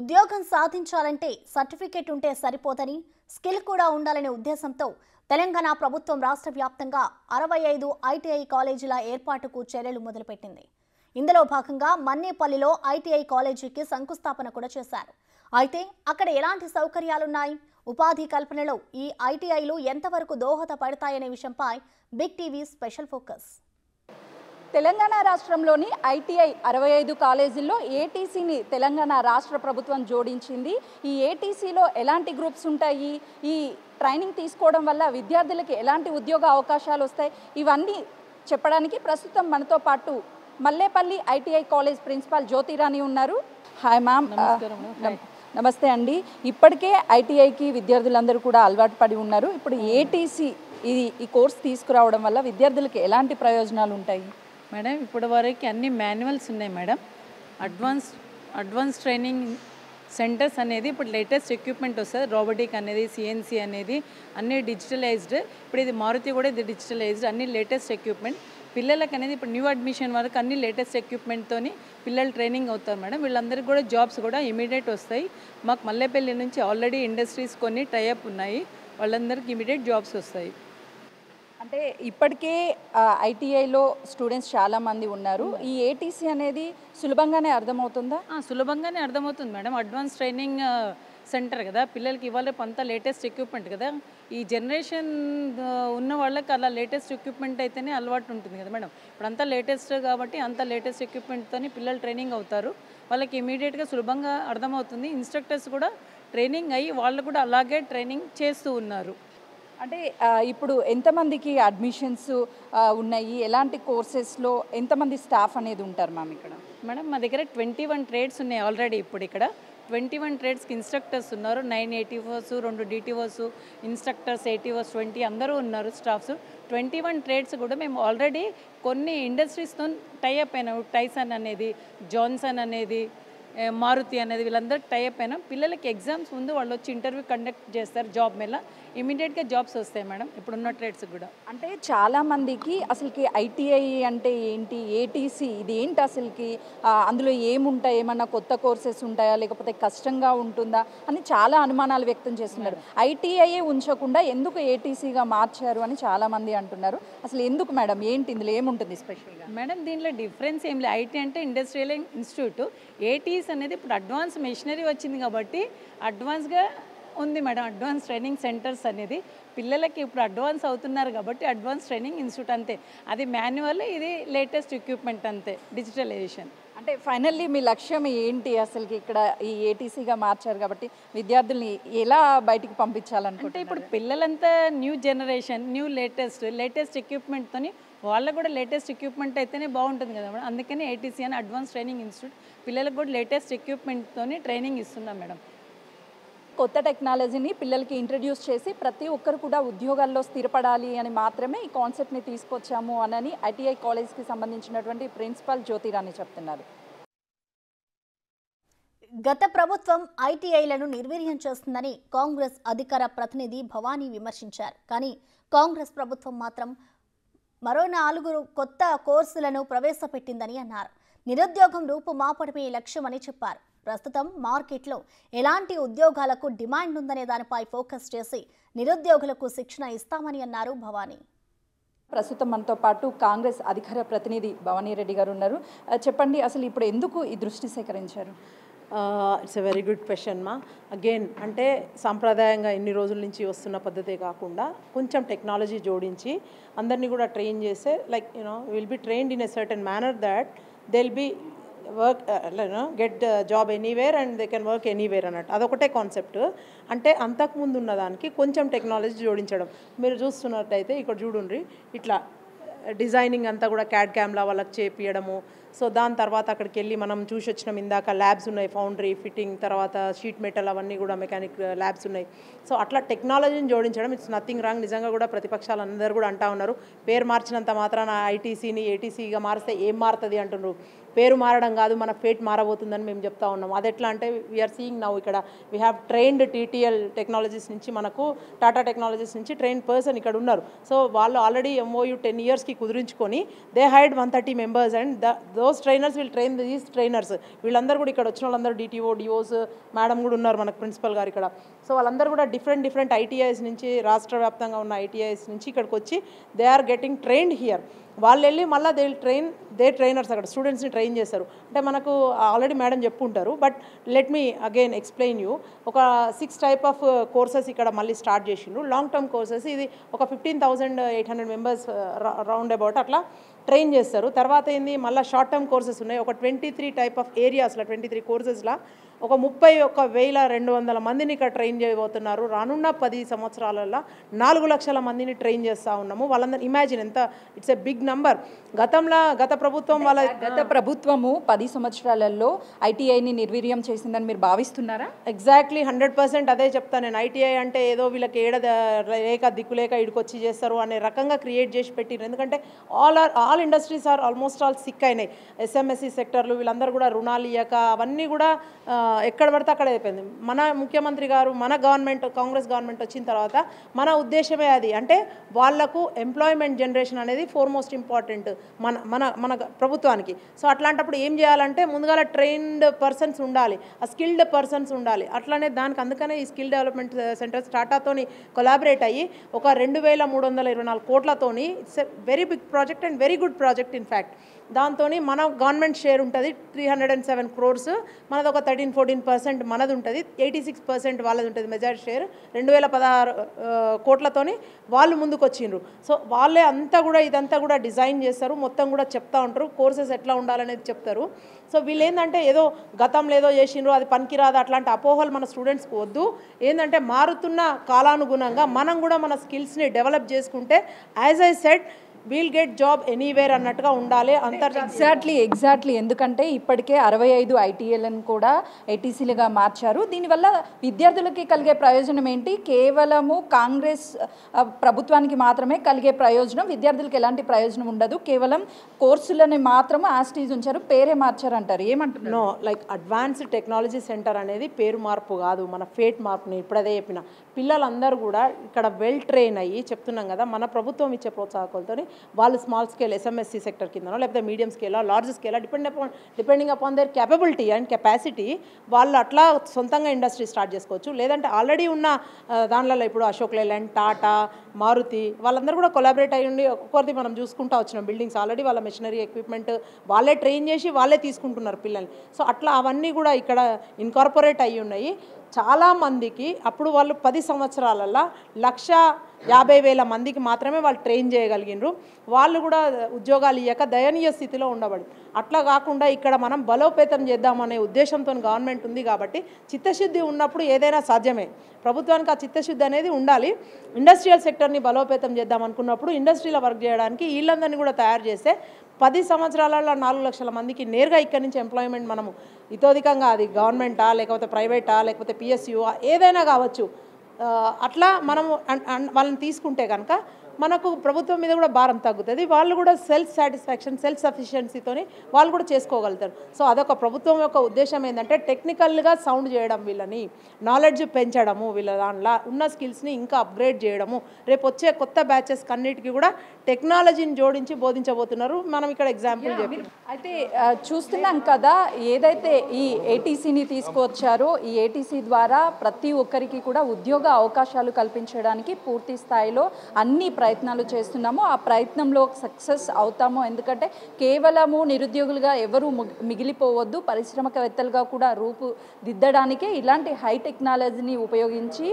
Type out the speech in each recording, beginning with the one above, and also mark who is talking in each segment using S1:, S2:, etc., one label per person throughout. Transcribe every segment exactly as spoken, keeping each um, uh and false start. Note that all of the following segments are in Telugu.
S1: ఉద్యోగం సాధించాలంటే సర్టిఫికేట్ ఉంటే సరిపోదని స్కిల్ కూడా ఉండాలనే ఉద్దేశంతో తెలంగాణ ప్రభుత్వం రాష్ట్ర వ్యాప్తంగా అరవై ఐదు ఐటీఐ కాలేజీల ఏర్పాటుకు చర్యలు మొదలుపెట్టింది. ఇందులో భాగంగా మన్నేపల్లిలో ఐటీఐ కాలేజీకి శంకుస్థాపన కూడా చేశారు. అయితే అక్కడ ఎలాంటి సౌకర్యాలున్నాయి, ఉపాధి కల్పనలో ఈ ఐటీఐలు ఎంతవరకు దోహదపడతాయనే విషయంపై big TV special focus.
S2: Telangana రాష్ట్రంలోని ఐటీఐ అరవై ఐదు కాలేజీల్లో ఏటీసీని తెలంగాణ రాష్ట్ర ప్రభుత్వం జోడించింది. ఈ ఏటీసీలో ఎలాంటి గ్రూప్స్ ఉంటాయి, ఈ ట్రైనింగ్ తీసుకోవడం వల్ల విద్యార్థులకి ఎలాంటి ఉద్యోగ అవకాశాలు వస్తాయి, ఇవన్నీ చెప్పడానికి ప్రస్తుతం మనతో పాటు Mallepalli ITI college principal Jyothirani ఉన్నారు. Hi ma'am. నమస్తే అండి. ఇప్పటికే ఐటీఐకి విద్యార్థులందరూ కూడా అలవాటు పడి ఉన్నారు. ఇప్పుడు ఏటీసీ ఇది ఈ కోర్స్ తీసుకురావడం వల్ల విద్యార్థులకి ఎలాంటి ప్రయోజనాలు ఉంటాయి
S3: మేడం? ఇప్పటి వరకు అన్ని మాన్యువల్స్ ఉన్నాయి madam. Advance advance training centers అనేది ఇప్పుడు లేటెస్ట్ ఎక్విప్మెంట్ వస్తుంది. రోబోటిక్ అనేది, సిఎన్సీ అనేది అన్నీ డిజిటలైజ్డ్. ఇప్పుడు ఇది మారుతి కూడా ఇది డిజిటలైజ్డ్, అన్ని లేటెస్ట్ ఎక్విప్మెంట్. పిల్లలకి అనేది ఇప్పుడు న్యూ అడ్మిషన్ వరకు అన్ని లేటెస్ట్ ఎక్విప్మెంట్తో పిల్లలు ట్రైనింగ్ అవుతారు మేడం. వీళ్ళందరికీ కూడా జాబ్స్ కూడా ఇమీడియట్ వస్తాయి. మాకు మల్లేపల్లి నుంచి ఆల్రెడీ ఇండస్ట్రీస్ కొన్ని టైఅప్ ఉన్నాయి, వాళ్ళందరికీ ఇమీడియట్ జాబ్స్ వస్తాయి.
S2: అంటే ఇప్పటికే ఐటీఐలో స్టూడెంట్స్ చాలామంది ఉన్నారు. ఈ ఏటీసీ అనేది సులభంగానే అర్థమవుతుందా?
S3: సులభంగానే అర్థమవుతుంది మేడం. అడ్వాన్స్ ట్రైనింగ్ సెంటర్ కదా, పిల్లలకి ఇవాళ అంతా లేటెస్ట్ ఎక్విప్మెంట్ కదా. ఈ జనరేషన్ ఉన్న వాళ్ళకి అలా లేటెస్ట్ ఎక్విప్మెంట్ అయితేనే అలవాటు ఉంటుంది కదా మేడం. ఇప్పుడు అంతా లేటెస్ట్ కాబట్టి అంత లేటెస్ట్ ఎక్విప్మెంట్తో పిల్లలు ట్రైనింగ్ అవుతారు. వాళ్ళకి ఇమీడియట్గా సులభంగా అర్థమవుతుంది. ఇన్స్ట్రక్టర్స్ కూడా ట్రైనింగ్ అయ్యి వాళ్ళు కూడా అలాగే ట్రైనింగ్ చేస్తూ ఉన్నారు.
S2: అంటే ఇప్పుడు ఎంతమందికి అడ్మిషన్స్ ఉన్నాయి, ఎలాంటి కోర్సెస్లో ఎంతమంది స్టాఫ్ అనేది ఉంటారు మ్యామ్ ఇక్కడ?
S3: మేడం మా దగ్గర ట్వంటీ వన్ ట్రేడ్స్ ఉన్నాయి ఆల్రెడీ. ఇప్పుడు ఇక్కడ ట్వంటీ వన్ ట్రేడ్స్కి ఇన్స్ట్రక్టర్స్ ఉన్నారు. నైన్ ఏటీఓస్, రెండు డిటిఓస్, ఇన్స్ట్రక్టర్స్ ఎయిటీఓస్, ట్వంటీ అందరూ ఉన్నారు స్టాఫ్స్. ట్వంటీ వన్ ట్రేడ్స్ కూడా మేము ఆల్రెడీ కొన్ని ఇండస్ట్రీస్తో టైఅప్ అయినాం. టైసన్ అనేది, జాన్సన్ అనేది, మారుతి అనేది, వీళ్ళందరూ టైఅప్ అయినా పిల్లలకి ఎగ్జామ్స్ ముందు వాళ్ళు వచ్చి ఇంటర్వ్యూ కండక్ట్ చేస్తారు. జాబ్ మీద ఇమీడియట్గా జాబ్స్ వస్తాయి మేడం ఇప్పుడున్న ట్రేడ్స్ కూడా.
S2: అంటే చాలామందికి అసలుకి ఐటీఐ అంటే ఏంటి, ఏటీసీ ఇది ఏంటి, అసలుకి అందులో ఏముంటాయి, ఏమన్నా కొత్త కోర్సెస్ ఉంటాయా, లేకపోతే కష్టంగా ఉంటుందా అని చాలా అనుమానాలు వ్యక్తం చేస్తున్నారు. ఐటీఐ ఉంచకుండా ఎందుకు ఏటీసీగా మార్చారు అని చాలామంది అంటున్నారు. అసలు ఎందుకు మేడం, ఏంటి ఇందులో ఏముంటుంది స్పెషల్గా?
S3: మేడం దీనిలో డిఫరెన్స్ ఏం లేదు. ఐటీ అంటే ఇండస్ట్రియల్ ఇన్స్టిట్యూట్, ఏటీసీ అనేది ఇప్పుడు అడ్వాన్స్ మెషినరీ వచ్చింది కాబట్టి అడ్వాన్స్గా ఉంది మేడం. అడ్వాన్స్ ట్రైనింగ్ సెంటర్స్ అనేది పిల్లలకి ఇప్పుడు అడ్వాన్స్ అవుతున్నారు కాబట్టి అడ్వాన్స్ ట్రైనింగ్ ఇన్స్టిట్యూట్ అంతే. అది మాన్యువల్, ఇది లేటెస్ట్ ఎక్విప్మెంట్ అంతే, డిజిటలైజేషన్.
S2: అంటే ఫైనల్లీ మీ లక్ష్యం ఏంటి అసలుకి? ఇక్కడ ఈ ఏటీసీగా మార్చారు కాబట్టి విద్యార్థుల్ని ఎలా బయటికి పంపించాలంటే
S3: ఇప్పుడు పిల్లలంతా new generation, new latest latest ఎక్విప్మెంట్తో వాళ్ళకు కూడా లేటెస్ట్ ఎక్విప్మెంట్ అయితేనే బాగుంటుంది కదా మేడం. అందుకని ఏటీసీ అని అడ్వాన్స్ ట్రైనింగ్ ఇన్స్టిట్యూట్ పిల్లలకు కూడా లేటెస్ట్ ఎక్విప్మెంట్తో ట్రైనింగ్ ఇస్తున్నాం మేడం.
S2: కొత్త టెక్నాలజీని పిల్లలకి ఇంట్రడ్యూస్ చేసి ప్రతి ఒక్కరు కూడా ఉద్యోగాల్లో స్థిరపడాలి అని మాత్రమే ఈ కాన్సెప్ట్ని తీసుకొచ్చాము అని ఐటీఐ కాలేజ్కి సంబంధించినటువంటి ప్రిన్సిపాల్ జ్యోతిరాణి చెప్తున్నారు.
S1: గత ప్రభుత్వం ఐటీఐలను నిర్వీర్యం చేస్తుందని కాంగ్రెస్ అధికార ప్రతినిధి భవానీ విమర్శించారు. కానీ కాంగ్రెస్ ప్రభుత్వం మాత్రం మరో నాలుగు కొత్త కోర్సులను ప్రవేశపెట్టిందని అన్నారు. నిరుద్యోగం రూపుమాపడమే లక్ష్యమని చెప్పారు. ప్రస్తుతం మార్కెట్లో ఎలాంటి ఉద్యోగాలకు డిమాండ్ ఉందనే దానిపై ఫోకస్ చేసి నిరుద్యోగులకు శిక్షణ ఇస్తామని అన్నారు భవానీ.
S2: ప్రస్తుతం మనతో పాటు కాంగ్రెస్ అధికార ప్రతినిధి భవానీ రెడ్డి గారు ఉన్నారు. చెప్పండి, అసలు ఇప్పుడు ఎందుకు ఈ దృష్టి సేకరించారు?
S4: It's a very good question మా. అగైన్ అంటే సాంప్రదాయంగా ఎన్ని రోజుల నుంచి వస్తున్న పద్ధతే కాకుండా కొంచెం టెక్నాలజీ జోడించి అందరినీ కూడా ట్రైన్ చేస్తే, like you know will be trained in a certain manner that they will be work you know get job anywhere and they can work anywhere అన్నట్టు. అదొకటే కాన్సెప్ట్. అంటే అంతకుముందు ఉన్నదానికి కొంచెం టెక్నాలజీ జోడించడం. మీరు చూస్తున్నట్టయితే ఇక్కడ చూడండి, ఇట్లా డిజైనింగ్ అంతా కూడా క్యాడ్ క్యామ్లా వాళ్ళకి చేపియడము. సో దాని తర్వాత అక్కడికి వెళ్ళి మనం చూసి వచ్చినాం ఇందాక, ల్యాబ్స్ ఉన్నాయి, ఫౌండరీ, ఫిట్టింగ్, తర్వాత షీట్ మెటల్, అవన్నీ కూడా మెకానిక్ ల్యాబ్స్ ఉన్నాయి. సో అట్లా టెక్నాలజీని జోడించడం ఇట్స్ నథింగ్ రాంగ్. నిజంగా కూడా ప్రతిపక్షాలు అందరూ కూడా అంటూ ఉన్నారు, పేరు మార్చినంత మాత్రాన ఐటీసీని ఏటీసీగా మారిస్తే ఏం మారుతుంది అంటున్నారు. పేరు మారడం కాదు, మన ఫేట్ మారబోతుందని మేము చెప్తా ఉన్నాం. అది ఎట్లా అంటే వీఆర్ సీయింగ్ నౌ ఇక్కడ we have trained TTL technologies నుంచి మనకు టాటా టెక్నాలజీస్ నుంచి ట్రైన్ పర్సన్ ఇక్కడ ఉన్నారు. సో వాళ్ళు ఆల్రెడీ ఎంఓయూ టెన్ ఇయర్స్కి కుదిరించుకొని they had one thirty members and the those trainers will train these trainers. వీళ్ళందరూ కూడా ఇక్కడ వచ్చిన వాళ్ళందరూ డిటిఓ డిఓస్ మేడం కూడా ఉన్నారు మనకు ప్రిన్సిపల్ గారు ఇక్కడ. సో వాళ్ళందరూ కూడా డిఫరెంట్ డిఫరెంట్ ఐటీఐస్ నుంచి రాష్ట్ర వ్యాప్తంగా ఉన్న ఐటీఐస్ నుంచి ఇక్కడికి వచ్చి they are getting trained here. వాళ్ళు వెళ్ళి మళ్ళీ they will train the trainers అక్కడ స్టూడెంట్స్ని ట్రైన్ చేస్తారు. అంటే మనకు ఆల్రెడీ మేడం చెప్పుంటారు, but let me again explain you. ఒక సిక్స్ టైప్ ఆఫ్ కోర్సెస్ ఇక్కడ మళ్ళీ స్టార్ట్ చేసిండ్రు, లాంగ్ టర్మ్ కోర్సెస్. ఇది ఒక fifteen thousand eight hundred members round about అట్లా ట్రైన్ చేస్తారు. తర్వాత ఏంది మళ్ళీ షార్ట్ టర్మ్ కోర్సెస్ ఉన్నాయి. ఒక ట్వంటీ త్రీ టైప్ ఆఫ్ ఏరియాస్లో ట్వంటీ త్రీ కోర్సెస్లో ఒక ముప్పై ఒక్క వేల రెండు వందల మందిని ఇక్కడ ట్రైన్ చేయబోతున్నారు. రానున్న పది సంవత్సరాలలో నాలుగు లక్షల మందిని ట్రైన్ చేస్తూ ఉన్నాము. వాళ్ళందరూ ఇమాజిన్ ఎంత ఇట్స్ ఎ బిగ్ నంబర్. గతంలో గత ప్రభుత్వం వాళ్ళ
S2: గత ప్రభుత్వము పది సంవత్సరాలలో ఐటీఐని నిర్వీర్యం చేసిందని మీరు భావిస్తున్నారా?
S4: ఎగ్జాక్ట్లీ హండ్రెడ్ పర్సెంట్ అదే చెప్తాను నేను. ఐటీఐ అంటే ఏదో వీళ్ళకి ఏడ లేక దిక్కులేక ఇడికొచ్చి చేస్తారు అనే రకంగా క్రియేట్ చేసి పెట్టినారు. ఎందుకంటే all are all industries are almost all sick అయినాయి. ఎస్ఎంఎస్సి సెక్టర్లు వీళ్ళందరూ కూడా రుణాలు ఇయ్యక అవన్నీ కూడా ఎక్కడ పడితే అక్కడ అయిపోయింది. మన ముఖ్యమంత్రి గారు మన గవర్నమెంట్ కాంగ్రెస్ గవర్నమెంట్ వచ్చిన తర్వాత మన ఉద్దేశమే అది. అంటే వాళ్లకు ఎంప్లాయ్మెంట్ జనరేషన్ అనేది ఫోర్ మోస్ట్ ఇంపార్టెంట్ మన మన మన ప్రభుత్వానికి. సో అట్లాంటప్పుడు ఏం చేయాలంటే ముందుగా ట్రైన్డ్ పర్సన్స్ ఉండాలి, ఆ స్కిల్డ్ పర్సన్స్ ఉండాలి. అట్లానే దానికి అందుకనే ఈ స్కిల్ డెవలప్మెంట్ సెంటర్స్ టాటాతోని కొలాబరేట్ అయ్యి ఒక రెండు వేల మూడు వందల ఇరవై నాలుగు కోట్లతోని it's a very big project and very good project in fact. దాంతో మన గవర్నమెంట్ షేర్ ఉంటుంది three hundred and seven crores, మనది ఒక థర్టీన్ ఫోర్టీన్ పర్సెంట్ మనది ఉంటుంది, ఎయిటీ సిక్స్ పర్సెంట్ వాళ్ళది ఉంటుంది మెజారిటీ షేర్. రెండు వేల పదహారు కోట్లతోని వాళ్ళు ముందుకు వచ్చిండ్రు. సో వాళ్ళే అంతా కూడా ఇదంతా కూడా డిజైన్ చేస్తారు, మొత్తం కూడా చెప్తా ఉంటారు, కోర్సెస్ ఎట్లా ఉండాలనేది చెప్తారు. సో వీళ్ళు ఏంటంటే ఏదో గతంలో ఏదో చేసిండ్రు అది పనికిరాదు అట్లాంటి అపోహలు మన స్టూడెంట్స్కి వద్దు. ఏంటంటే మారుతున్న కాలానుగుణంగా మనం కూడా మన స్కిల్స్ని డెవలప్ చేసుకుంటే as I said we'll get job anywhere అన్నట్టుగా ఉండాలి. అంతర్జాతీయ
S2: ఎగ్జాక్ట్లీ ఎగ్జాక్ట్లీ ఎందుకంటే ఇప్పటికే అరవై ఐదు ఐటీఎల్ని కూడా ఏటీసీలుగా మార్చారు. దీనివల్ల విద్యార్థులకి కలిగే ప్రయోజనం ఏంటి? కేవలము కాంగ్రెస్ ప్రభుత్వానికి మాత్రమే కలిగే ప్రయోజనం, విద్యార్థులకు ఎలాంటి ప్రయోజనం ఉండదు. కేవలం కోర్సులని మాత్రమే ఆస్టీజ్ ఉంచారు, పేరే మార్చారు అంటారు. ఏమంటున్నారు?
S4: No, like advanced technology centre అనేది పేరు మార్పు కాదు, మన ఫేట్ మార్పు. నేను ఇప్పుడు అదే చెప్పిన. పిల్లలందరూ కూడా ఇక్కడ వెల్ ట్రైన్ అయ్యి చెప్తున్నాం కదా, మన ప్రభుత్వం ఇచ్చే ప్రోత్సాహకాలతో వాళ్ళు స్మాల్ స్కేల్ ఎస్ఎంఎస్సి సెక్టర్ కిందనో లేకపోతే మీడియం స్కేలా లార్జ్ స్కేలా depend upon depending upon their capability and capacity వాళ్ళు అట్లా సొంతంగా ఇండస్ట్రీ స్టార్ట్ చేసుకోవచ్చు. లేదంటే ఆల్రెడీ ఉన్న దానిలో ఇప్పుడు అశోక్ లేలాండ్, టాటా, మారుతి వాళ్ళందరూ కూడా కొలాబరేట్ అయ్యి ఉండి ఒక్కొక్కరిది మనం చూసుకుంటూ వచ్చినాం. బిల్డింగ్స్ ఆల్రెడీ వాళ్ళ మెషినరీ ఎక్విప్మెంట్ వాళ్ళే ట్రైన్ చేసి వాళ్ళే తీసుకుంటున్నారు పిల్లల్ని. సో అట్లా అవన్నీ కూడా ఇక్కడ ఇన్కార్పొరేట్ అయ్యి ఉన్నాయి. చాలామందికి అప్పుడు వాళ్ళు పది సంవత్సరాలలో లక్ష యాభై వేల మందికి మాత్రమే వాళ్ళు ట్రైన్ చేయగలిగినారు. వాళ్ళు కూడా ఉద్యోగాలు ఇవ్వక దయనీయ స్థితిలో ఉండబడి. అట్లా కాకుండా ఇక్కడ మనం బలోపేతం చేద్దామనే ఉద్దేశంతో గవర్నమెంట్ ఉంది కాబట్టి చిత్తశుద్ధి ఉన్నప్పుడు ఏదైనా సాధ్యమే. ప్రభుత్వానికి ఆ చిత్తశుద్ధి అనేది ఉండాలి. ఇండస్ట్రియల్ సెక్టర్ని బలోపేతం చేద్దాం అనుకున్నప్పుడు ఇండస్ట్రీలో వర్క్ చేయడానికి వీళ్ళందరినీ కూడా తయారు చేస్తే పది సంవత్సరాలలో నాలుగు లక్షల మందికి నేరుగా ఇక్కడి నుంచి ఎంప్లాయ్మెంట్ మనము ఇతోధికంగా అది గవర్నమెంటా లేకపోతే ప్రైవేటా లేకపోతే పిఎస్యూ ఏదైనా కావచ్చు, అట్లా మనము వాళ్ళని తీసుకుంటే కనుక మనకు ప్రభుత్వం మీద కూడా భారం తగ్గుతుంది. వాళ్ళు కూడా సెల్ఫ్ సాటిస్ఫాక్షన్ సెల్ఫ్ సఫిషియన్సీతోని వాళ్ళు కూడా చేసుకోగలుగుతారు. సో అదొక ప్రభుత్వం యొక్క ఉద్దేశం ఏంటంటే టెక్నికల్గా సౌండ్ చేయడం, వీళ్ళని నాలెడ్జ్ పెంచడము, వీళ్ళ దానిలో ఉన్న స్కిల్స్ని ఇంకా అప్గ్రేడ్ చేయడము. రేపు వచ్చే కొత్త బ్యాచెస్ అన్నిటికీ కూడా టెక్నాలజీని జోడించి బోధించబోతున్నారు. మనం ఇక్కడ ఎగ్జాంపుల్ చెప్పి
S2: అయితే చూస్తున్నాం కదా, ఏదైతే ఈ ఏటీసీని తీసుకువచ్చారో ఈ ఏటీసీ ద్వారా ప్రతి ఒక్కరికి కూడా ఉద్యోగ అవకాశాలు కల్పించడానికి పూర్తి స్థాయిలో అన్ని ప్రయత్నాలు చేస్తున్నాము. ఆ ప్రయత్నంలో సక్సెస్ అవుతాము. ఎందుకంటే కేవలము నిరుద్యోగులుగా ఎవరు మిగిలిపోవద్దు, పరిశ్రమకవేత్తలుగా కూడా రూపుదిద్దడానికే ఇలాంటి హై టెక్నాలజీని ఉపయోగించి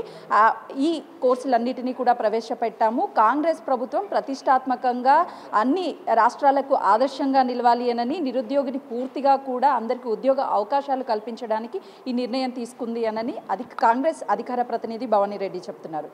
S2: ఈ కోర్సులన్నిటినీ కూడా ప్రవేశపెట్టాము. కాంగ్రెస్ ప్రభుత్వం ప్రతిష్టాత్మకంగా అన్ని రాష్ట్రాలకు ఆదర్శంగా నిలవాలి అని నిరుద్యోగిని పూర్తిగా కూడా అందరికీ ఉద్యోగ అవకాశాలు కల్పించడానికి ఈ నిర్ణయం తీసుకుంది అని అది కాంగ్రెస్ అధికార ప్రతినిధి భవానీ రెడ్డి చెప్తున్నారు.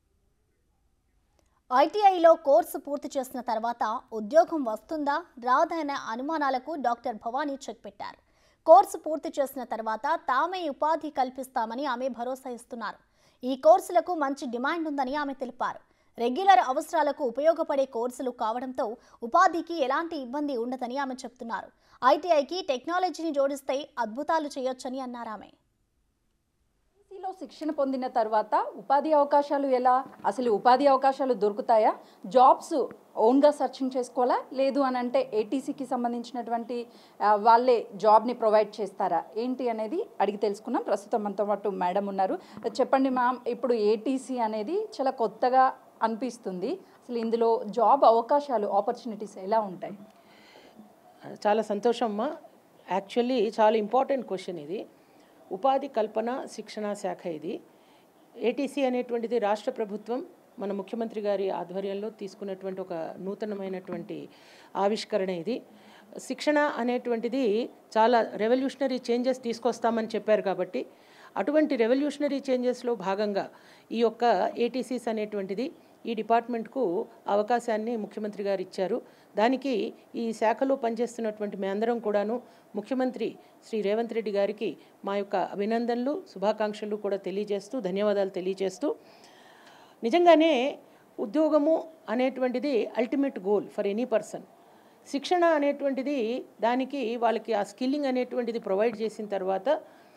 S1: ఐటీఐలో కోర్సు పూర్తి చేసిన తర్వాత ఉద్యోగం వస్తుందా రాదా అనే అనుమానాలకు డాక్టర్ భవానీ చెక్ పెట్టారు. కోర్సు పూర్తి చేసిన తర్వాత తామే ఉపాధి కల్పిస్తామని ఆమె భరోసా ఇస్తున్నారు. ఈ కోర్సులకు మంచి డిమాండ్ ఉందని ఆమె తెలిపారు. రెగ్యులర్ అవసరాలకు ఉపయోగపడే కోర్సులు కావడంతో ఉపాధికి ఎలాంటి ఇబ్బంది ఉండదని ఆమె చెప్తున్నారు. ఐటీఐకి టెక్నాలజీని జోడిస్తే అద్భుతాలు చేయొచ్చని అన్నారామె.
S2: లో శిక్షణ పొందిన తర్వాత ఉపాధి అవకాశాలు ఎలా, అసలు ఉపాధి అవకాశాలు దొరుకుతాయా, జాబ్స్ ఓన్గా సర్చింగ్ చేసుకోవాలా, లేదు అని అంటే ఏటీసీకి సంబంధించినటువంటి వాళ్ళే జాబ్ని ప్రొవైడ్ చేస్తారా ఏంటి అనేది అడిగి తెలుసుకున్నాం. ప్రస్తుతం మనతో పాటు మేడం ఉన్నారు. చెప్పండి మ్యామ్, ఇప్పుడు ఏటీసీ అనేది చాలా కొత్తగా అనిపిస్తుంది, అసలు ఇందులో జాబ్ అవకాశాలు ఆపర్చునిటీస్ ఎలా ఉంటాయి?
S4: చాలా సంతోషం అమ్మా. యాక్చువల్లీ చాలా ఇంపార్టెంట్ క్వశ్చన్ ఇది. ఉపాధి కల్పన శిక్షణ శాఖ ఇది. ఏటీసీ అనేటువంటిది రాష్ట్ర ప్రభుత్వం మన ముఖ్యమంత్రి గారి ఆధ్వర్యంలో తీసుకున్నటువంటి ఒక నూతనమైనటువంటి ఆవిష్కరణ ఇది. శిక్షణ అనేటువంటిది చాలా రెవల్యూషనరీ చేంజెస్ తీసుకొస్తామని చెప్పారు కాబట్టి అటువంటి రెవల్యూషనరీ చేంజెస్లో భాగంగా ఈ యొక్క ఏటీసీస్ అనేటువంటిది ఈ డిపార్ట్మెంట్కు అవకాశాన్ని ముఖ్యమంత్రి గారు ఇచ్చారు. దానికి ఈ శాఖలో పనిచేస్తున్నటువంటి మేమందరం కూడాను ముఖ్యమంత్రి శ్రీ రేవంత్ రెడ్డి గారికి మా యొక్క అభినందనలు, శుభాకాంక్షలు కూడా తెలియజేస్తూ, ధన్యవాదాలు తెలియజేస్తూ, నిజంగానే ఉద్యోగము అనేటువంటిది ultimate goal for any person. శిక్షణ అనేటువంటిది దానికి వాళ్ళకి ఆ స్కిల్లింగ్ అనేటువంటిది ప్రొవైడ్ చేసిన తర్వాత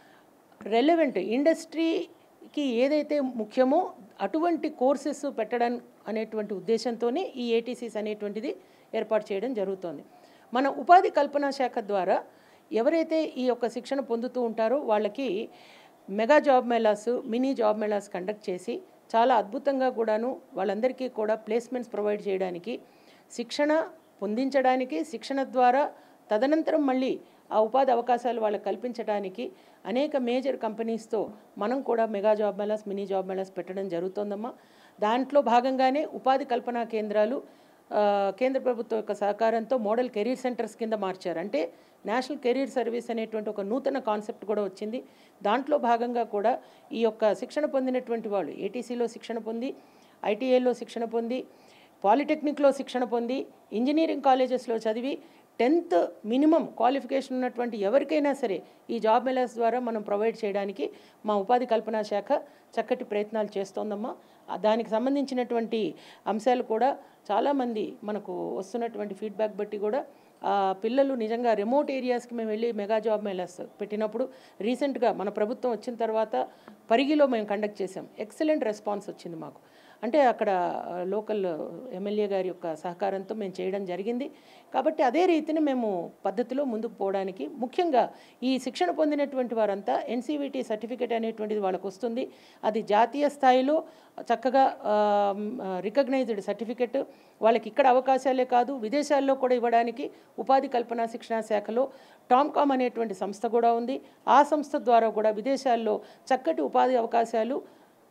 S4: రెలవెంట్ ఇండస్ట్రీకి ఏదైతే ముఖ్యమో అటువంటి కోర్సెస్ పెట్టడం అనేటువంటి ఉద్దేశంతోనే ఈ ఏటీసీస్ అనేటువంటిది ఏర్పాటు చేయడం జరుగుతోంది. మన ఉపాధి కల్పన శాఖ ద్వారా ఎవరైతే ఈ యొక్క శిక్షణ పొందుతూ ఉంటారో వాళ్ళకి mega job melas, mini job melas conduct చేసి చాలా అద్భుతంగా కూడాను వాళ్ళందరికీ కూడా ప్లేస్మెంట్స్ ప్రొవైడ్ చేయడానికి, శిక్షణ పొందించడానికి, శిక్షణ ద్వారా తదనంతరం మళ్ళీ ఆ ఉపాధి అవకాశాలు వాళ్ళకి కల్పించడానికి అనేక మేజర్ కంపెనీస్తో మనం కూడా mega job melas, mini job melas పెట్టడం జరుగుతోందమ్మా. దాంట్లో భాగంగానే ఉపాధి కల్పనా కేంద్రాలు కేంద్ర ప్రభుత్వం యొక్క సహకారంతో మోడల్ కెరీర్ సెంటర్స్ కింద మార్చారు. అంటే నేషనల్ కెరీర్ సర్వీస్ అనేటువంటి ఒక నూతన కాన్సెప్ట్ కూడా వచ్చింది. దాంట్లో భాగంగా కూడా ఈ యొక్క శిక్షణ పొందినటువంటి వాళ్ళు ఏటీసీలో శిక్షణ పొంది, ఐటీఐలో శిక్షణ పొంది, పాలిటెక్నిక్లో శిక్షణ పొంది, ఇంజనీరింగ్ కాలేజెస్లో చదివి టెన్త్ మినిమం క్వాలిఫికేషన్ ఉన్నటువంటి ఎవరికైనా సరే ఈ జాబ్ మేళాస్ ద్వారా మనం ప్రొవైడ్ చేయడానికి మా ఉపాధి కల్పనా శాఖ చక్కటి ప్రయత్నాలు చేస్తోందమ్మా. దానికి సంబంధించినటువంటి అంశాలు కూడా చాలామంది మనకు వస్తున్నటువంటి ఫీడ్బ్యాక్ బట్టి కూడా పిల్లలు నిజంగా రిమోట్ ఏరియాస్కి మేము వెళ్ళి మెగా జాబ్ మేళాస్ పెట్టినప్పుడు రీసెంట్గా మన ప్రభుత్వం వచ్చిన తర్వాత పరిగిలో మేము కండక్ట్ చేసాం. ఎక్సలెంట్ రెస్పాన్స్ వచ్చింది మాకు. అంటే అక్కడ లోకల్ ఎమ్మెల్యే గారి యొక్క సహకారంతో మేము చేయడం జరిగింది. కాబట్టి అదే రీతిని మేము పద్ధతిలో ముందుకు పోవడానికి, ముఖ్యంగా ఈ శిక్షణ పొందినటువంటి వారంతా ఎన్సీవీటీ సర్టిఫికేట్ అనేటువంటిది వాళ్ళకు వస్తుంది. అది జాతీయ స్థాయిలో చక్కగా రికగ్నైజ్డ్ సర్టిఫికెట్. వాళ్ళకి ఇక్కడ అవకాశాలే కాదు, విదేశాల్లో కూడా ఇవ్వడానికి ఉపాధి కల్పన శిక్షణ శాఖలో టామ్కామ్ అనేటువంటి సంస్థ కూడా ఉంది. ఆ సంస్థ ద్వారా కూడా విదేశాల్లో చక్కటి ఉపాధి అవకాశాలు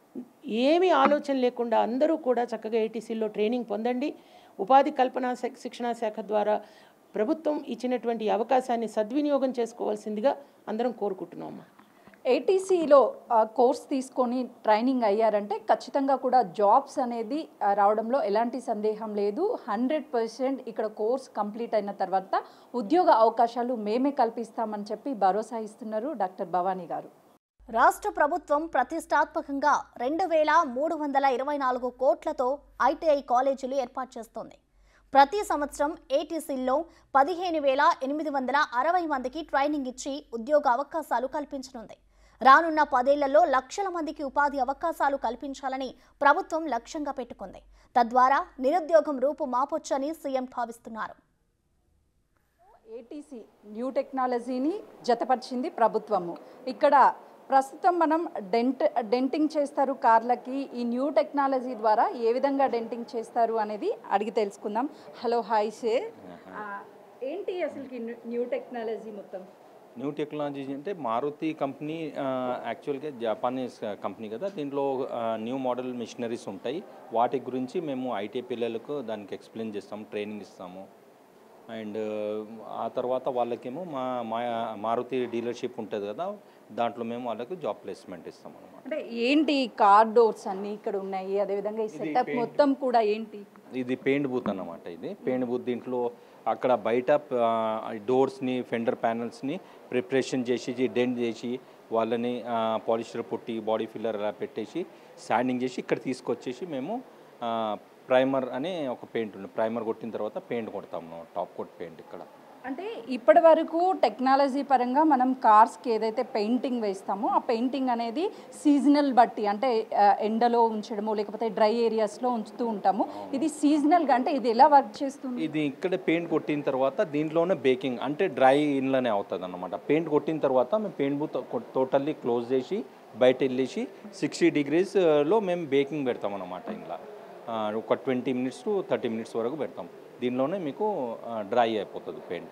S4: ఏమీ ఆలోచన లేకుండా అందరూ కూడా చక్కగా ఏటీసీలో ట్రైనింగ్ పొందండి. ఉపాధి కల్పన శిక్షణ శాఖ ద్వారా ప్రభుత్వం ఇచ్చినటువంటి అవకాశాన్ని సద్వినియోగం చేసుకోవాల్సిందిగా అందరం కోరుకుంటున్నాము.
S2: ఏటీసీలో కోర్స్ తీసుకొని ట్రైనింగ్ అయ్యారంటే ఖచ్చితంగా కూడా జాబ్స్ అనేది రావడంలో ఎలాంటి సందేహం లేదు. హండ్రెడ్ పర్సెంట్ ఇక్కడ కోర్స్ కంప్లీట్ అయిన తర్వాత ఉద్యోగ అవకాశాలు మేమే కల్పిస్తామని చెప్పి భరోసా ఇస్తున్నారు డాక్టర్ భవానీ గారు.
S1: రాష్ట్ర ప్రభుత్వం ప్రతిష్టాత్మకంగా రెండు వేల మూడు వందల ఇరవై నాలుగు కోట్లతో ఐటీఐ కాలేజీలు ఏర్పాటు చేస్తోంది. ప్రతి సంవత్సరం ఏటీసీల్లో పదిహేను వేల ఎనిమిది వందల అరవై మందికి ట్రైనింగ్ ఇచ్చి ఉద్యోగ అవకాశాలు కల్పించనుంది. రానున్న పదేళ్లలో లక్షల మందికి ఉపాధి అవకాశాలు కల్పించాలని ప్రభుత్వం లక్ష్యంగా పెట్టుకుంది. తద్వారా నిరుద్యోగం రూపు మాపొచ్చని సీఎం భావిస్తున్నారు.
S2: ఏటీసీ న్యూ టెక్నాలజీని జతపరిచింది ప్రభుత్వము. ఇక్కడ ప్రస్తుతం మనం డెంట్ డెంటింగ్ చేస్తారు కార్లకి, ఈ న్యూ టెక్నాలజీ ద్వారా ఏ విధంగా డెంటింగ్ చేస్తారు అనేది అడిగి తెలుసుకుందాం. Hello, hi sir. ఏంటి అసలుకి న్యూ టెక్నాలజీ మొత్తం?
S5: న్యూ టెక్నాలజీ అంటే మారుతి కంపెనీ యాక్చువల్గా జపానీస్ కంపెనీ కదా, దీంట్లో న్యూ మోడల్ మిషనరీస్ ఉంటాయి. వాటి గురించి మేము ఐటీ పిల్లలకు దానికి ఎక్స్ప్లెయిన్ చేస్తాము, ట్రైనింగ్ ఇస్తాము. అండ్ ఆ తర్వాత వాళ్ళకేమో మా మా మారుతి డీలర్షిప్ ఉంటుంది కదా, దాంట్లో మేము వాళ్ళకు జాబ్ ప్లేస్మెంట్ ఇస్తాం అన్నమాట.
S2: అంటే ఏంటి కార్ డోర్స్ అన్నీ ఇక్కడ ఉన్నాయి, అదేవిధంగా ఈ సెటప్ మొత్తం కూడా ఏంటి?
S5: ఇది పెయింట్ బూత్ అన్నమాట. ఇది పెయింట్ బూత్. దీంట్లో అక్కడ బయట డోర్స్ని, ఫెండర్ ప్యానల్స్ని ప్రిపరేషన్ చేసి డెంట్ చేసి వాళ్ళని పాలిస్టర్ పుట్టి బాడీ ఫిల్లర్ అలా పెట్టేసి శాండింగ్ చేసి ఇక్కడ తీసుకొచ్చేసి మేము ప్రైమర్ అనే ఒక పెయింట్ ఉంది. ప్రైమర్ కొట్టిన తర్వాత పెయింట్ కొడతాము, టాప్ కోట్ పెయింట్ ఇక్కడ.
S2: అంటే ఇప్పటి వరకు టెక్నాలజీ పరంగా మనం కార్స్కి ఏదైతే పెయింటింగ్ వేస్తామో ఆ పెయింటింగ్ అనేది సీజనల్ బట్టి అంటే ఎండలో ఉంచడము లేకపోతే డ్రై ఏరియాస్లో ఉంచుతూ ఉంటాము. ఇది సీజనల్గా అంటే ఇది ఎలా వర్క్ చేస్తుంది?
S5: ఇది ఇక్కడ పెయింట్ కొట్టిన తర్వాత దీంట్లోనే బేకింగ్ అంటే డ్రై ఇన్లోనే అవుతుంది అన్నమాట. పెయింట్ కొట్టిన తర్వాత మేము పెయింట్ బూత్ టోటల్లీ క్లోజ్ చేసి బయట వెళ్ళేసి సిక్స్టీ డిగ్రీస్లో మేము బేకింగ్ పెడతాం అన్నమాట. ఇంట్లో ఒక twenty minutes to thirty minutes వరకు పెడతాం. దీనిలోనే మీకు డ్రై అయిపోతుంది పెయింట్.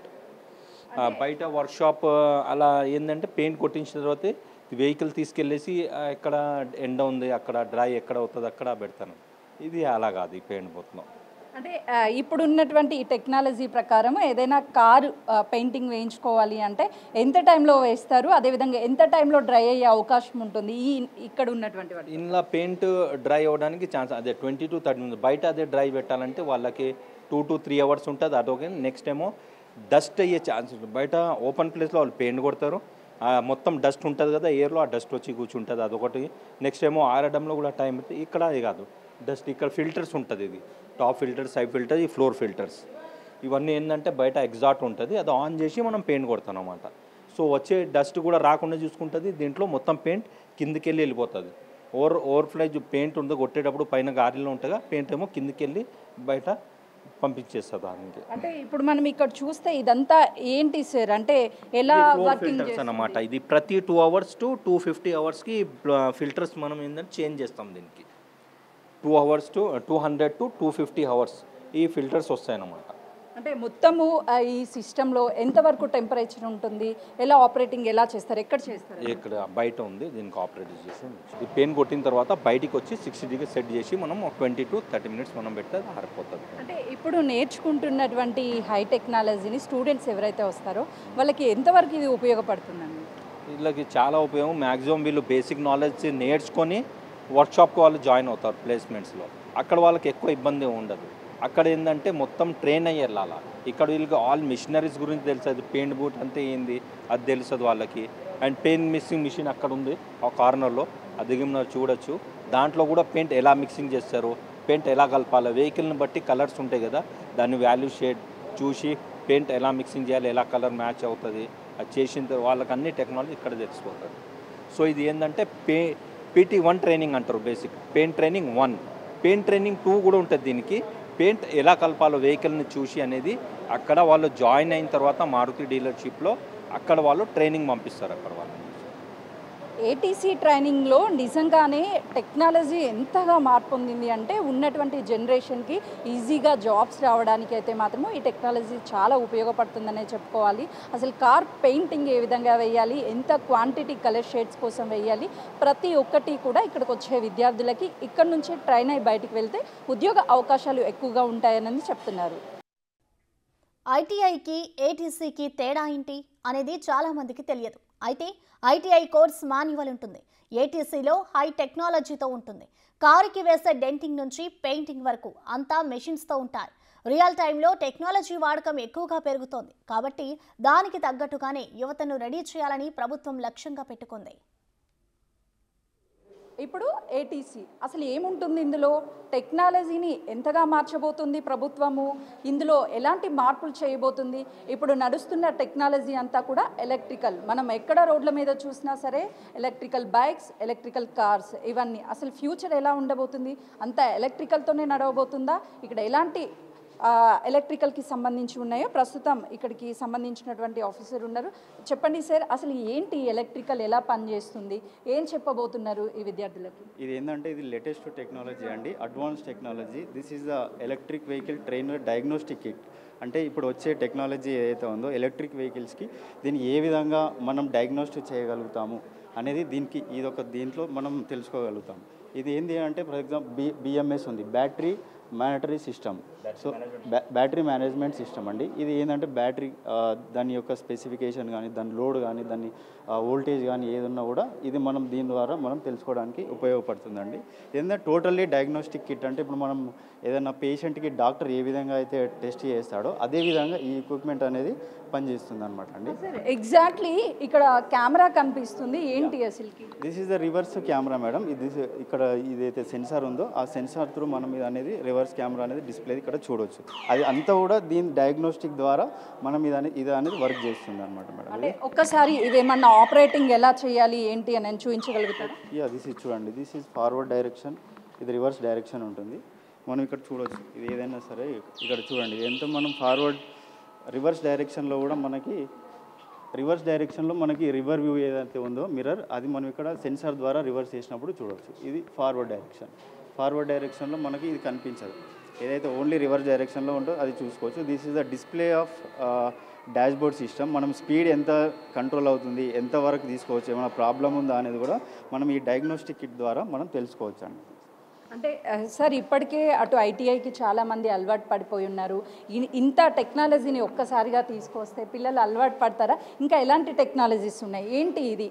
S5: బయట వర్క్షాప్ అలా ఏంటంటే పెయింట్ కొట్టించిన తర్వాత వెహికల్ తీసుకెళ్ళేసి ఎక్కడ ఎండ ఉంది అక్కడ డ్రై ఎక్కడ అవుతుంది అక్కడ పెడతాను. ఇది అలా కాదు ఈ పెయింట్ బూత్లో.
S2: అంటే ఇప్పుడు ఉన్నటువంటి ఈ టెక్నాలజీ ప్రకారం ఏదైనా కారు పెయింటింగ్ వేయించుకోవాలి అంటే ఎంత టైంలో వేస్తారు, అదేవిధంగా ఎంత టైంలో డ్రై అయ్యే అవకాశం ఉంటుంది ఈ ఇక్కడ ఉన్నటువంటి వాటి?
S5: ఇందులో పెయింట్ డ్రై అవ్వడానికి ఛాన్స్ అదే ట్వంటీ టు థర్టీ మినిట్స్. బయట అదే డ్రై పెట్టాలంటే వాళ్ళకి టూ టు త్రీ అవర్స్ ఉంటుంది. అదొక నెక్స్ట్ ఏమో డస్ట్ అయ్యే ఛాన్స్ ఉంటుంది. బయట ఓపెన్ ప్లేస్లో వాళ్ళు పెయింట్ కొడతారు, మొత్తం డస్ట్ ఉంటుంది కదా ఎయిర్లో, ఆ డస్ట్ వచ్చి కూర్చుంటుంది అదొకటి. నెక్స్ట్ ఏమో ఆరడంలో కూడా టైం ఉంటుంది. ఇక్కడ అది కాదు డస్ట్, ఇక్కడ ఫిల్టర్స్ ఉంటుంది. ఇది టాప్ ఫిల్టర్, సైడ్ ఫిల్టర్, ఈ ఫ్లోర్ ఫిల్టర్స్ ఇవన్నీ ఏంటంటే బయట ఎగ్జాస్ట్ ఉంటుంది, అది ఆన్ చేసి మనం పెయింట్ కొడతాం అన్నమాట. సో వచ్చే డస్ట్ కూడా రాకుండా చూసుకుంటుంది. దీంట్లో మొత్తం పెయింట్ కిందికి వెళ్ళి వెళ్ళిపోతుంది. ఓవర్ ఓవర్ఫ్లై పెయింట్ ఉందో కొట్టేటప్పుడు పైన గాలిలో ఉంటుందా పెయింట్ ఏమో కిందికి వెళ్ళి బయట పంపించేస్తుంది దానికి.
S2: అంటే ఇప్పుడు మనం ఇక్కడ చూస్తే ఇదంతా ఏంటి సార్, అంటే ఎలా వర్కింగ్
S5: ఫిల్టర్స్ అన్నమాట. ఇది ప్రతి two hours to two fifty అవర్స్కి ఫిల్టర్స్ మనం ఏంటంటే చేంజ్ చేస్తాం. దీనికి two hours to two hundred to two fifty hours ఈ ఫిల్టర్స్ వస్తాయన్నమాట.
S2: అంటే మొత్తము ఈ సిస్టంలో ఎంతవరకు టెంపరేచర్ ఉంటుంది, ఎలా ఆపరేటింగ్ ఎలా చేస్తారు, ఎక్కడ చేస్తారు?
S5: ఇక్కడ బయట ఉంది దీనికి ఆపరేట్ చేసి ఈ పెయింట్ కొట్టిన తర్వాత బయటికి వచ్చి సిక్స్టీ డిగ్రీ సెట్ చేసి మనం ట్వంటీ టు థర్టీ మినిట్స్ మనం పెడితే ఆరిపోతుంది.
S2: అంటే ఇప్పుడు నేర్చుకుంటున్నటువంటి హై టెక్నాలజీని స్టూడెంట్స్ ఎవరైతే వస్తారో వాళ్ళకి ఎంతవరకు ఇది ఉపయోగపడుతుందండి?
S5: వీళ్ళకి చాలా ఉపయోగం. మ్యాక్సిమం వీళ్ళు బేసిక్ నాలెడ్జ్ నేర్చుకొని వర్క్షాప్కి వాళ్ళు జాయిన్ అవుతారు ప్లేస్మెంట్స్లో. అక్కడ వాళ్ళకి ఎక్కువ ఇబ్బంది ఉండదు. అక్కడ ఏంటంటే మొత్తం ట్రైన్ అయ్యి వెళ్ళాలా. ఇక్కడ వీళ్ళకి ఆల్ మిషనరీస్ గురించి తెలుస్తుంది. పెయింట్ బూట్ అంటే ఏంది అది తెలుస్తుంది వాళ్ళకి. అండ్ పెయింట్ మిక్సింగ్ మిషన్ అక్కడ ఉంది ఆ కార్నర్లో, అది మనం చూడొచ్చు. దాంట్లో కూడా పెయింట్ ఎలా మిక్సింగ్ చేస్తారు, పెయింట్ ఎలా కలపాలి, వెహికల్ని బట్టి కలర్స్ ఉంటాయి కదా, దాన్ని వాల్యూ షేడ్ చూసి పెయింట్ ఎలా మిక్సింగ్ చేయాలి, ఎలా కలర్ మ్యాచ్ అవుతుంది, అది చేసిన వాళ్ళకి అన్ని టెక్నాలజీ ఇక్కడ తెలిసిపోతుంది. సో ఇది ఏంటంటే పే పీటీ వన్ ట్రైనింగ్ అంటారు. Basic paint training one, paint training two కూడా ఉంటుంది. దీనికి పెయింట్ ఎలా కలపాలో వెహికల్ని చూసి అనేది అక్కడ వాళ్ళు జాయిన్ అయిన తర్వాత మారుతి డీలర్షిప్లో అక్కడ వాళ్ళు ట్రైనింగ్ పంపిస్తారు. అక్కడ వాళ్ళు
S2: ఏటీసీ ట్రైనింగ్లో నిజంగానే టెక్నాలజీ ఎంతగా మార్పు పొందింది అంటే ఉన్నటువంటి జనరేషన్కి ఈజీగా జాబ్స్ రావడానికి అయితే మాత్రము ఈ టెక్నాలజీ చాలా ఉపయోగపడుతుందనే చెప్పుకోవాలి. అసలు కార్ పెయింటింగ్ ఏ విధంగా వేయాలి, ఎంత క్వాంటిటీ కలర్ షేడ్స్ కోసం వేయాలి, ప్రతి ఒక్కటి కూడా ఇక్కడికి వచ్చే విద్యార్థులకి ఇక్కడ నుంచే ట్రైన్ అయి బయటికి వెళ్తే ఉద్యోగ అవకాశాలు ఎక్కువగా ఉంటాయని చెప్తున్నారు.
S1: ఐటీఐకి ఏటీసీకి తేడా ఏంటి అనేది చాలామందికి తెలియదు. అయితే ఐటీఐ కోర్స్ మాన్యువల్ ఉంటుంది, ఏటీసీలో హై టెక్నాలజీతో ఉంటుంది. కారుకి వేసే డెంటింగ్ నుంచి పెయింటింగ్ వరకు అంతా మెషిన్స్తో ఉంటాయి. రియల్ టైంలో టెక్నాలజీ వాడకం ఎక్కువగా పెరుగుతోంది కాబట్టి దానికి తగ్గట్టుగానే యువతను రెడీ చేయాలని ప్రభుత్వం లక్ష్యంగా పెట్టుకుంది.
S2: ఇప్పుడు ఏటీసీ అసలు ఏముంటుంది, ఇందులో టెక్నాలజీని ఎంతగా మార్చబోతుంది ప్రభుత్వము, ఇందులో ఎలాంటి మార్పులు చేయబోతుంది? ఇప్పుడు నడుస్తున్న టెక్నాలజీ అంతా కూడా ఎలక్ట్రికల్. మనం ఎక్కడ రోడ్ల మీద చూసినా సరే ఎలక్ట్రికల్ బైక్స్, ఎలక్ట్రికల్ కార్స్, ఇవన్నీ. అసలు ఫ్యూచర్ ఎలా ఉండబోతుంది? అంతా ఎలక్ట్రికల్తోనే నడవబోతుందా? ఇక్కడ ఎలాంటి ఎలక్ట్రికల్కి సంబంధించి ఉన్నాయో ప్రస్తుతం ఇక్కడికి సంబంధించినటువంటి ఆఫీసర్ ఉన్నారు. చెప్పండి సార్, అసలు ఏంటి ఎలక్ట్రికల్, ఎలా పనిచేస్తుంది, ఏం చెప్పబోతున్నారు ఈ విద్యార్థులకి?
S6: ఇది ఏంటంటే ఇది లేటెస్ట్ టెక్నాలజీ అండి, advance technology. This is the electric vehicle trainer diagnostic kit. అంటే ఇప్పుడు వచ్చే టెక్నాలజీ ఏదైతే ఉందో ఎలక్ట్రిక్ వెహికల్స్కి దీన్ని ఏ విధంగా మనం డయాగ్నోస్టిక్ చేయగలుగుతాము అనేది దీనికి ఇదొక దీంట్లో మనం తెలుసుకోగలుగుతాం. ఇది ఏంటి అంటే ఫర్ ఎగ్జాంపుల్ బి బిఎంఎస్ ఉంది, battery monitory system. So battery management system అండి. ఇది ఏంటంటే బ్యాటరీ దాని యొక్క స్పెసిఫికేషన్ కానీ, దాని లోడ్ కానీ, దాని వోల్టేజ్ కానీ ఏదన్నా కూడా ఇది మనం దీని ద్వారా మనం తెలుసుకోవడానికి ఉపయోగపడుతుందండి. ఏంటంటే టోటల్లీ డయాగ్నోస్టిక్ కిట్. అంటే ఇప్పుడు మనం ఏదైనా పేషెంట్కి డాక్టర్ ఏ విధంగా అయితే టెస్ట్ చేస్తాడో అదే విధంగా ఈ ఎక్విప్మెంట్ అనేది పనిచేస్తుంది అనమాట అండి.
S2: ఎగ్జాక్ట్లీ ఇక్కడ కెమెరా కనిపిస్తుంది, ఏంటి అసలుకి?
S6: This is the reverse camera madam. ఇది ఇక్కడ ఇదైతే సెన్సార్ ఉందో ఆ సెన్సార్ త్రూ మనం ఇది అనేది రివర్స్ రివర్స్ కెమెరా అనేది డిస్ప్లే ఇక్కడ చూడవచ్చు. అది అంతా కూడా దీని డయాగ్నోస్టిక్ ద్వారా మనం ఇది అనేది ఇది అనేది వర్క్ చేస్తుంది అనమాట మేడం.
S2: అంటే ఒక్కసారి ఇవేమన్నా ఆపరేటింగ్ ఎలా చేయాలి ఏంటి అని చూపించగలుగుతారు?
S6: యా దిస్ ఇస్ చూడండి, దిస్ ఈజ్ ఫార్వర్డ్ డైరెక్షన్, ఇది రివర్స్ డైరెక్షన్ ఉంటుంది. మనం ఇక్కడ చూడవచ్చు, ఇది ఏదైనా సరే ఇక్కడ చూడండి ఎంత మనం ఫార్వర్డ్ రివర్స్ డైరెక్షన్లో కూడా మనకి రివర్స్ డైరెక్షన్లో మనకి రివర్ వ్యూ ఏదైతే ఉందో మిర్రర్, అది మనం ఇక్కడ సెన్సార్ ద్వారా రివర్స్ చేసినప్పుడు చూడవచ్చు. ఇది ఫార్వర్డ్ డైరెక్షన్. ఫార్వర్డ్ డైరెక్షన్లో మనకి ఇది కనిపించదు, ఏదైతే ఓన్లీ రివర్స్ డైరెక్షన్లో ఉందో అది చూసుకోవచ్చు. This is the display of dashboard system. మనం స్పీడ్ ఎంత కంట్రోల్ అవుతుంది, ఎంతవరకు తీసుకోవచ్చు, ఏమైనా ప్రాబ్లం ఉందా అనేది కూడా మనం ఈ డయాగ్నోస్టిక్ కిట్ ద్వారా మనం తెలుసుకోవచ్చు అండి.
S2: అంటే సార్ ఇప్పటికే అటు ఐటీఐకి చాలామంది అలవాటు పడిపోయి ఉన్నారు. ఇంత టెక్నాలజీని ఒక్కసారిగా తీసుకొస్తే పిల్లలు అలవాటు పడతారా? ఇంకా ఎలాంటి టెక్నాలజీస్ ఉన్నాయి ఏంటి? ఇది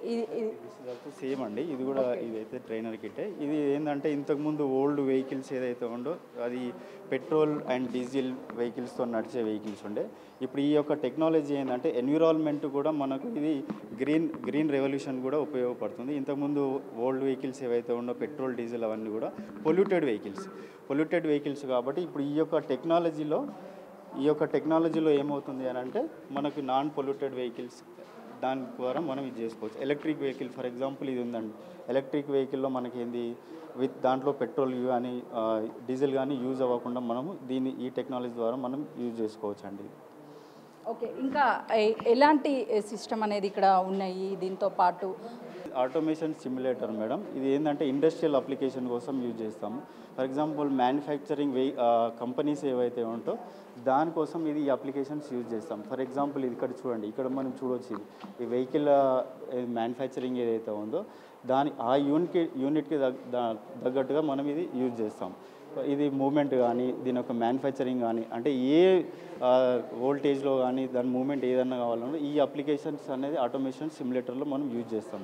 S6: సేమ్ అండి, ఇది కూడా ఇదైతే ట్రైనర్ కిట్టే. ఇది ఏంటంటే ఇంతకుముందు ఓల్డ్ వెహికల్స్ ఏదైతే ఉందో అది పెట్రోల్ అండ్ డీజిల్ వెహికల్స్తో నడిచే వెహికల్స్ ఉండే. ఇప్పుడు ఈ యొక్క టెక్నాలజీ ఏంటంటే ఎన్విరాన్మెంట్ కూడా మనకు ఇది గ్రీన్ గ్రీన్ రెవల్యూషన్ కూడా ఉపయోగపడుతుంది. ఇంతకుముందు ఓల్డ్ వెహికల్స్ ఏవైతే ఉండో పెట్రోల్ డీజిల్ అవన్నీ కూడా పొల్యూటెడ్ వెహికల్స్ పొల్యూటెడ్ వెహికల్స్ కాబట్టి ఇప్పుడు ఈ యొక్క టెక్నాలజీలో ఈ యొక్క టెక్నాలజీలో ఏమవుతుంది అని అంటే మనకి నాన్ పొల్యూటెడ్ వెహికల్స్ దాని ద్వారా మనం ఇది చేసుకోవచ్చు. ఎలక్ట్రిక్ వెహికల్ ఫర్ ఎగ్జాంపుల్ ఇది ఉందండి, ఎలక్ట్రిక్ వెహికల్లో మనకి ఏంది విత్ దాంట్లో పెట్రోల్ కానీ డీజిల్ కానీ యూజ్ అవ్వకుండా మనము దీన్ని ఈ టెక్నాలజీ ద్వారా మనం యూజ్ చేసుకోవచ్చు అండి.
S2: ఓకే, ఇంకా ఎలాంటి సిస్టమ్ అనేది ఇక్కడ ఉన్నాయి దీంతో పాటు?
S6: Automation simulator madam. ఇది ఏంటంటే ఇండస్ట్రియల్ అప్లికేషన్ కోసం యూజ్ చేస్తాము. ఫర్ ఎగ్జాంపుల్ మ్యానుఫ్యాక్చరింగ్ వెహి కంపెనీస్ ఏవైతే ఉంటో దానికోసం ఇది ఈ అప్లికేషన్స్ యూజ్ చేస్తాం. ఫర్ ఎగ్జాంపుల్ ఇది ఇక్కడ చూడండి, ఇక్కడ మనం చూడవచ్చు ఇది ఈ వెహికల్ మ్యానుఫ్యాక్చరింగ్ ఏదైతే ఉందో దాని ఆ యూనిట్కి యూనిట్కి తగ్గట్టుగా మనం ఇది యూజ్ చేస్తాం. ఇది మూమెంట్ కానీ దీని యొక్క మ్యానుఫ్యాక్చరింగ్ కానీ అంటే ఏ వోల్టేజ్లో కానీ దాని మూమెంట్ ఏదన్నా కావాలన్నా ఈ అప్లికేషన్స్ అనేది ఆటోమేషన్ సిమ్యులేటర్లో మనం యూజ్ చేస్తాం.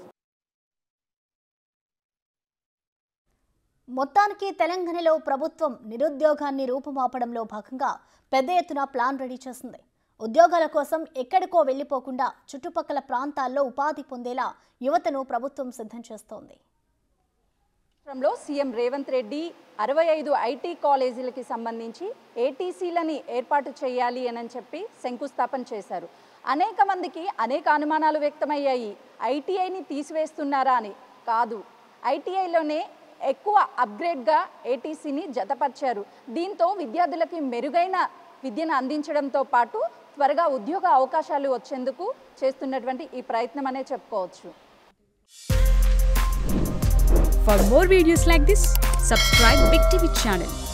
S1: మొత్తానికి తెలంగాణలో ప్రభుత్వం నిరుద్యోగాన్ని రూపుమాపడంలో భాగంగా పెద్ద ఎత్తున ప్లాన్ రెడీ చేసింది. ఉద్యోగాల కోసం ఎక్కడికో వెళ్లిపోకుండా చుట్టుపక్కల ప్రాంతాల్లో ఉపాధి పొందేలా యువతను ప్రభుత్వం సిద్ధం చేస్తోంది.
S2: రాష్ట్రంలో సీఎం రేవంత్ రెడ్డి అరవై ఐదు ఐటీ కాలేజీలకి సంబంధించి ఏటీసీలని ఏర్పాటు చేయాలి అని చెప్పి శంకుస్థాపన చేశారు. అనేక మందికి అనేక అనుమానాలు వ్యక్తమయ్యాయి. ఐటీఐని తీసివేస్తున్నారా అని. కాదు, ఐటీఐలోనే ఎక్కువ అప్గ్రేడ్గా ఏటీసీని జతపరిచారు. దీంతో విద్యార్థులకి మెరుగైన విద్యను అందించడంతో పాటు త్వరగా ఉద్యోగ అవకాశాలు వచ్చేందుకు చేస్తున్నటువంటి ఈ ప్రయత్నం అనే చెప్పుకోవచ్చు.
S7: For more videos like this, subscribe Big T V channel.